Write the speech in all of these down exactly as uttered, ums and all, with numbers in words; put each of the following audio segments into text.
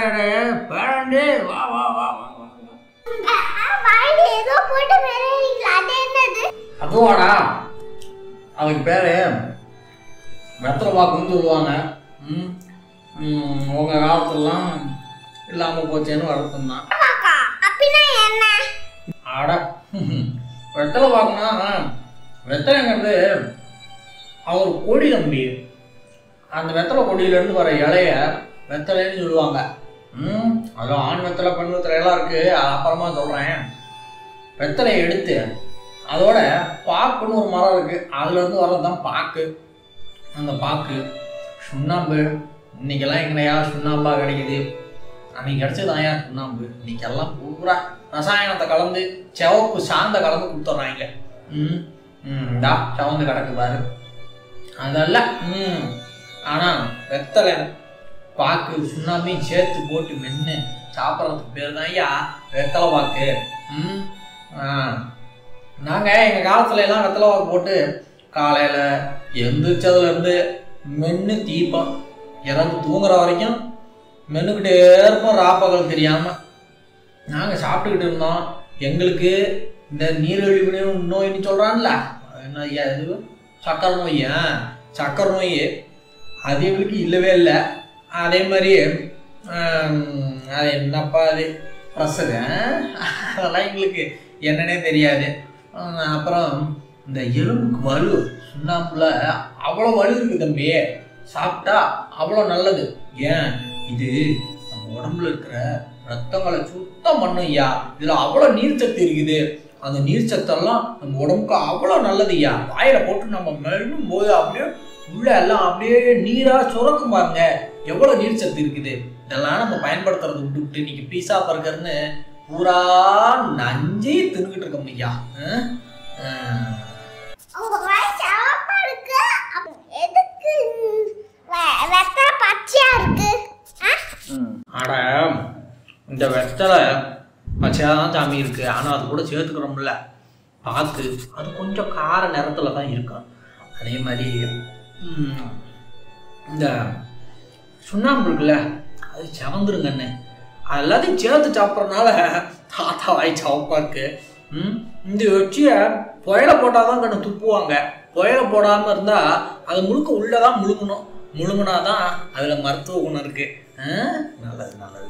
பேரண்டி வா வா வா வா அதுவாடா அவனுக்கு பேரு வெத்தலை பாக்குன்னு சொல்லுவாங்க. ம் உங்க காலத்துலாம் இல்லாம போச்சேன்னு வருத்தம் தான். ஆடா வெத்தலை பாக்குனா வெத்தலைங்கிறது அவர் கொடி தம்பி. அந்த வெத்தலை கொடியிலேருந்து வர இலைய வெத்தலைன்னு சொல்லுவாங்க. ம் அதுவும் ஆண் வெத்தலை பெண் வெத்தலை எல்லாம் இருக்கு, அப்புறமா சொல்கிறேன். வெத்தலையை எடுத்து அதோட பாக்குன்னு ஒரு மரம் இருக்கு, அதுலேருந்து வர்றது தான் பாக்கு. அந்த பாக்கு சுண்ணாம்பு இன்னைக்கெல்லாம் எங்கனையா சுண்ணாம்பா கிடைக்குது, அன்னைக்கு கிடைச்சதான் ஏன் சுண்ணாம்பு. இன்னைக்கெல்லாம் பூரா ரசாயனத்தை கலந்து சிவப்பு சாந்த கலந்து கொடுத்துட்றாங்க. ம் ம் இந்தா சவந்து கிடக்கு பாரு அதெல்லாம். ம் ஆனால் வெத்தலை பாக்கு சுண்ணாம்பையும் சேர்த்து போட்டு மென்று சாப்பிட்றதுக்கு பேர் தான் ஐயா வெத்தலை பாக்கு. ம் ஆ நாங்கள் எங்கள் காலத்துல எல்லாம் வெத்தலை பாக்கு போட்டு காலையில் எந்திரிச்சதுலேருந்து மென்று தீப்போம், இறந்து தூங்குற வரைக்கும் மென்னுக்கிட்டே இருப்போம் ராப்பகல் தெரியாமல். நாங்கள் சாப்பிட்டுக்கிட்டு இருந்தோம். எங்களுக்கு இந்த நீரிழிவு நோயின்னு சொல்கிறான்ல, என்ன ஐயா இது சக்கரை நோய். சக்கரை நோய் அது எங்களுக்கு இல்லவே இல்லை. அதே மாதிரி அது என்னப்பா அது ப்ரெஷரு, அதெல்லாம் எங்களுக்கு என்னன்னே தெரியாது. அப்புறம் இந்த எலும்புக்கு வலு சுண்ணாம்புல அவ்வளோ வலு இருக்குது தம்பி, சாப்பிட்டா அவ்வளோ நல்லது. ஏன் இது நம்ம உடம்புல இருக்கிற ரத்தங்களை சுத்தம் பண்ணும் ஐயா. இதில் அவ்வளோ நீர்ச்சத்து இருக்குது. அந்த நீர்ச்சத்தெல்லாம் நம்ம உடம்புக்கு அவ்வளோ நல்லது ஐயா. வாயில் போட்டு நம்ம மெல்லும் போது அப்படியே உள்ள எல்லாம் அப்படியே நீராக சுரக்கும் பாருங்க, எவ்வளோ நீர்ச்சத்து இருக்குது. இதெல்லாம் நம்ம பயன்படுத்துறதை விட்டு விட்டு இன்னைக்கு பீஸா பர்கர்னு பூரா நஞ்சே தின்னுக்கிட்டு இருக்கோம் ஐயா. ஆட இந்த வெத்தலை பச்சையாக தான் சாமி இருக்கு, ஆனால் அது கூட சேர்த்துக்கிறோம்ல பாக்கு, அது கொஞ்சம் கார நிறத்துல தான் இருக்கும். அதே மாதிரி இந்த சுண்ணாம்பு இருக்குல்ல அது செவந்துருங்கண்ணே, அது எல்லாத்தையும் சேர்த்து சாப்பிட்றதுனால தாத்தா வாய் சவப்பா இருக்கு. ம் இந்த வச்சிய புயலை போட்டால் தான் கண்ணு துப்புவாங்க. புயலை போடாமல் இருந்தால் அது முழுக்க உள்ளதான் முழுங்கணும், முழுங்கினாதான் அதில் மருத்துவ குணம் இருக்கு. நல்லது நல்லது.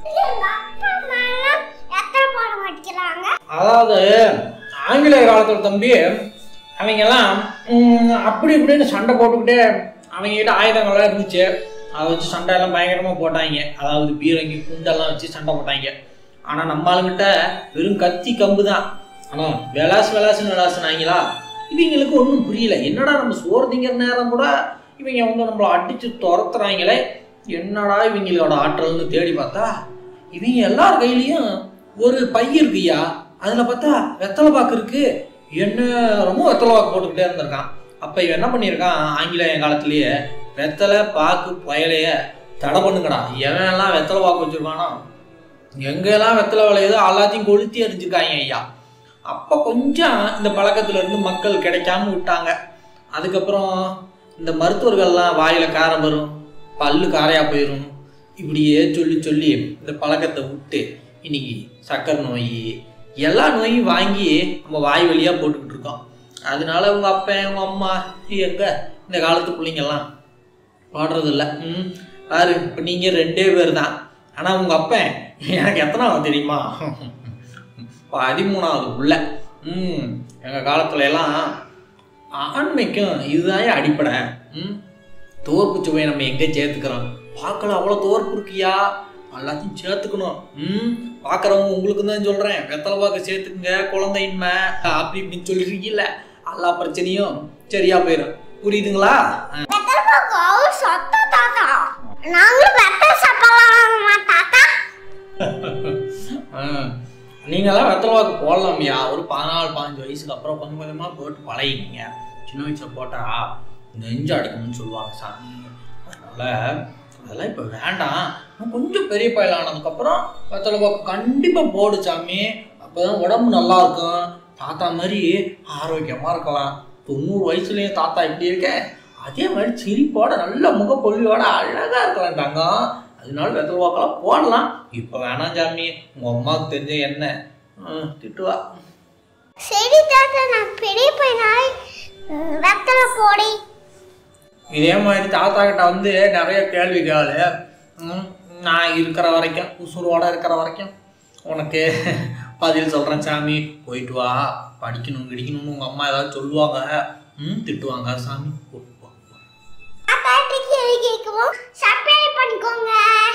அதாவது ஆங்கிலேய காலத்தில் தம்பி அவங்கெல்லாம் அப்படி இப்படின்னு சண்டை போட்டுக்கிட்டே அவங்ககிட்ட ஆயுதங்கள்லாம் இருந்துச்சு, அதை வச்சு சண்டையெல்லாம் பயங்கரமாக போட்டாங்க. அதாவது பீரங்கி குண்டெல்லாம் வச்சு சண்டை போட்டாங்க. ஆனால் நம்ம ஆளுங்கிட்ட வெறும் கத்தி கம்பு தான். ஆனால் விளாசு விளாசுன்னு விளாசுனாங்களா இவங்களுக்கு ஒன்றும் புரியல. என்னடா நம்ம சோறு திங்கிற நேரம் கூட இவங்க வந்து நம்மளை அடித்து துரத்துறாங்களே, என்னடா இவங்களோட ஆற்றல்னு தேடி பார்த்தா இவங்க எல்லார் கையிலையும் ஒரு பை இருக்குய்யா, அதில் பார்த்தா வெத்தலை பாக்கு இருக்கு. என்ன ரொம்ப வெத்தலை பாக்கு போட்டுக்கிட்டே இருந்திருக்கான். அப்போ இவன் என்ன பண்ணியிருக்கான், ஆங்கிலேய காலத்திலேயே வெத்தலை பாக்கு புயலைய தடை பண்ணுங்கடா. எவனெல்லாம் வெத்தலை பாக்கு வச்சுருக்கானோ எங்கெல்லாம் வெத்தலை விளையுதோ எல்லாத்தையும் கொளுத்தி எரிஞ்சிருக்காங்க ஐயா. அப்போ கொஞ்சம் இந்த பழக்கத்துலேருந்து மக்கள் கிடைக்காம விட்டாங்க. அதுக்கப்புறம் இந்த மருத்துவர்கள்லாம் வாயில் காரம் வரும், பல்லு காரையாக போயிடும், இப்படியே சொல்லி சொல்லி இந்த பழக்கத்தை விட்டு இன்னைக்கு சக்கரை நோய் எல்லா நோயும் வாங்கி நம்ம வாய் வழியாக போட்டுக்கிட்டு இருக்கோம். அதனால உங்கள் அப்பா உங்கள் அம்மா எங்கே இந்த காலத்து பிள்ளைங்கெல்லாம் பாடுறதில்ல. ம் யாரு இப்போ நீங்கள் ரெண்டே பேர் தான். ஆனால் உங்கள் அப்பா எனக்கு எத்தனாவது தெரியுமா, பதிமூணாவது உள்ள. ம் எங்கள் காலத்துல எல்லாம் ஆண்மைக்கும் இதுதான் அடிப்படை. ம் தோற்பு சுவையை நம்ம எங்கே சேர்த்துக்கிறோம், பார்க்கல அவ்வளோ தோற்பு இருக்கியா, எல்லாத்தையும் சேர்த்துக்கணும். ம் பார்க்குறவங்க உங்களுக்கு தான் சொல்கிறேன், வெத்தலை பார்க்க சேர்த்துக்குங்க, குழந்தைன்மை அப்படி இப்படின்னு சொல்லிருக்கீங்கள, எல்லா பிரச்சனையும் சரியா போயிடும். புரியுதுங்களா? நீங்களாம் வெத்தலை வாக்கு போடலாம்யா. ஒரு பதினாலு பதினஞ்சு வயசுக்கு அப்புறம் கொஞ்சம் கொஞ்சமாக போட்டு பழகினீங்க. சின்ன வயசில் போட்டால் நெஞ்சு அடிக்கணும்னு சொல்லுவாங்க சாமி. அதனால் அதெல்லாம் இப்போ வேண்டாம். கொஞ்சம் பெரிய பயில ஆனதுக்கப்புறம் வெத்தலை வாக்கு கண்டிப்பாக போடு சாமி. அப்போ தான் உடம்பு நல்லா இருக்கும், தாத்தா மாதிரி ஆரோக்கியமாக இருக்கலாம். தொண்ணூறு வயசுலேயும் தாத்தா இப்படி இருக்க, அதே மாதிரி சிரிப்போட நல்ல முகப்பொழியோட அழகாக இருக்கலாம் தாங்க. அதனால வெத்தலை வாக்கெல்லாம் போடலாம். இப்போ வேணாம் சாமி, உங்கள் அம்மாவுக்கு தெரிஞ்ச என்ன திட்டுவா. சரி தாத்தா, நான் பெரிய பையனாய் வெத்தலை போடி. இதே மாதிரி தாத்தா கிட்ட வந்து நிறைய கேள்வி கேளு. நான் இருக்கிற வரைக்கும், உசுரோட இருக்கிற வரைக்கும் உனக்கு பதில் சொல்கிறேன் சாமி. போயிட்டு வா, படிக்கணும் கிடைக்கணும்னு உங்கள் அம்மா ஏதாவது சொல்லுவாங்க, ம் திட்டுவாங்க சாமி. கேட்கவும் சப்ஸ்கிரைப் பண்ணிக்கோங்க.